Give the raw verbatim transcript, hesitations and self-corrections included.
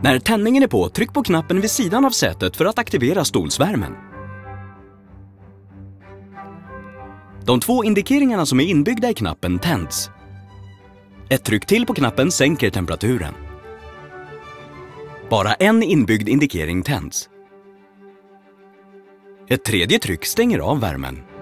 När tändningen är på, tryck på knappen vid sidan av sätet för att aktivera stolsvärmen. De två indikeringarna som är inbyggda i knappen tänds. Ett tryck till på knappen sänker temperaturen. Bara en inbyggd indikering tänds. Ett tredje tryck stänger av värmen.